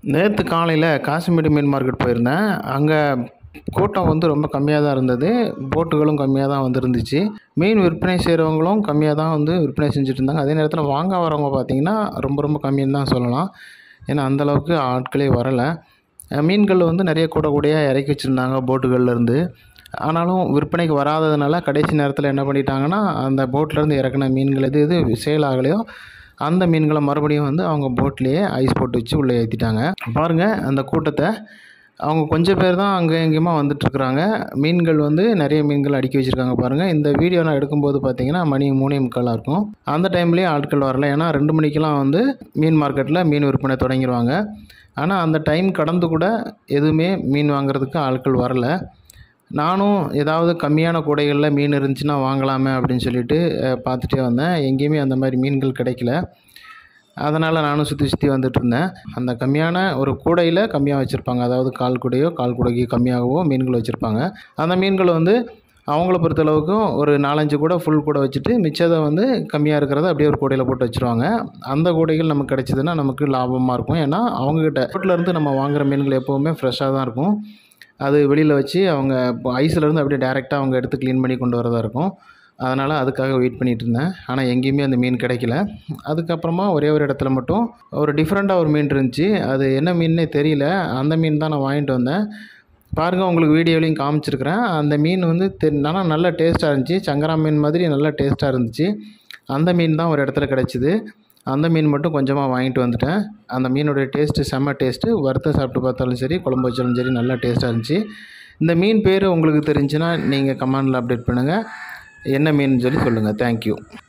நேற்று காலையில் காசிமேடு மீன் மார்க்கெட் போயிருந்தேன். அங்கே கூட்டம் வந்து ரொம்ப கம்மியாக தான் இருந்தது. போட்டுகளும் கம்மியாக தான் வந்துருந்துச்சு. மீன் விற்பனை செய்கிறவங்களும் கம்மியாக தான் வந்து விற்பனை செஞ்சுட்டு இருந்தாங்க. அதே நேரத்தில் வாங்க வரவங்க பார்த்திங்கன்னா ரொம்ப கம்மின்னு தான் சொல்லலாம். ஏன்னா அந்தளவுக்கு ஆட்களே வரலை. மீன்கள் வந்து நிறைய கூடையாக இறக்கி வச்சுருந்தாங்க போட்டுகள்லேருந்து. ஆனாலும் விற்பனைக்கு வராததுனால கடைசி நேரத்தில் என்ன பண்ணிட்டாங்கன்னா, அந்த போட்லேருந்து இறக்குன மீன்கள் எது சேல் ஆகலையோ அந்த மீன்களை மறுபடியும் வந்து அவங்க போட்லேயே ஐஸ் போட்டு வச்சு உள்ளே ஏற்றிட்டாங்க. பாருங்கள் அந்த கூட்டத்தை. அவங்க கொஞ்சம் பேர் தான் அங்கே எங்கேயுமா வந்துட்டுருக்குறாங்க. மீன்கள் வந்து நிறைய மீன்கள் அடுக்கி வச்சுருக்காங்க பாருங்கள். இந்த வீடியோ நான் எடுக்கும்போது பார்த்திங்கன்னா மணி 3:45 இருக்கும். அந்த டைம்லேயே ஆட்கள் வரல. ஏன்னா 2 மணிக்கெலாம் வந்து மீன் மார்க்கெட்டில் மீன் விற்பனை தொடங்கிடுவாங்க. ஆனால் அந்த டைம் கடந்து கூட எதுவுமே மீன் வாங்குறதுக்கு ஆட்கள் வரலை. நானும் ஏதாவது கம்மியான கூடைகளில் மீன் இருந்துச்சுன்னா வாங்கலாமே அப்படின்னு சொல்லிட்டு பார்த்துட்டே வந்தேன். எங்கேயுமே அந்த மாதிரி மீன்கள் கிடைக்கல. அதனால் நானும் சுற்றி வந்துட்டு இருந்தேன். அந்த கம்மியான ஒரு கூடையில் கம்மியாக வச்சுருப்பாங்க. அதாவது கால் கூடைக்கு கம்மியாகவோ மீன்கள் வச்சுருப்பாங்க. அந்த மீன்கள் வந்து அவங்கள பொறுத்தளவுக்கும் ஒரு 4-5 கூடை ஃபுல் கூடை வச்சுட்டு மிச்சத்தை வந்து கம்மியாக இருக்கிறத அப்படியே ஒரு கூடையில் போட்டு வச்சுருவாங்க. அந்த கூடைகள் நமக்கு கிடைச்சிதுன்னா நமக்கு லாபமாக இருக்கும். ஏன்னா அவங்கக்கிட்ட போட்டிலேருந்து நம்ம வாங்குகிற மீன்கள் எப்போவுமே ஃப்ரெஷ்ஷாக தான் இருக்கும். அது வெளியில் வச்சு அவங்க ஐஸ்லேருந்து அப்படியே டேரெக்டாக அவங்க எடுத்து க்ளீன் பண்ணி கொண்டு வரதா இருக்கும். அதனால் அதுக்காக வெயிட் பண்ணிகிட்டு இருந்தேன். ஆனால் எங்கேயுமே அந்த மீன் கிடைக்கல. அதுக்கப்புறமா ஒரே ஒரு இடத்துல மட்டும் ஒரு டிஃப்ரெண்ட்டாக ஒரு மீன் இருந்துச்சு. அது என்ன மீன்னே தெரியல. அந்த மீன் தான் நான் வாங்கிட்டு வந்தேன். பாருங்கள், உங்களுக்கு வீடியோலையும் காமிச்சிருக்கிறேன். அந்த மீன் வந்து ஆனால் நல்லா டேஸ்ட்டாக இருந்துச்சு. சங்கரா மீன் மாதிரி நல்லா டேஸ்ட்டாக இருந்துச்சு. அந்த மீன் தான் ஒரு இடத்துல கிடச்சிது. அந்த மீன் மட்டும் கொஞ்சமாக வாங்கிட்டு வந்துட்டேன். அந்த மீனுடைய டேஸ்ட்டு செம்ம டேஸ்ட்டு. வறுத்து சாப்பிட்டு பார்த்தாலும் சரி, குழம்பு வச்சாலும் சரி நல்லா டேஸ்ட்டாக இருந்துச்சு. இந்த மீன் பேர் உங்களுக்கு தெரிஞ்சுன்னா நீங்கள் கமெண்டில் அப்டேட் பண்ணுங்கள். என்ன மீன் சொல்லி சொல்லுங்கள். தேங்க்யூ.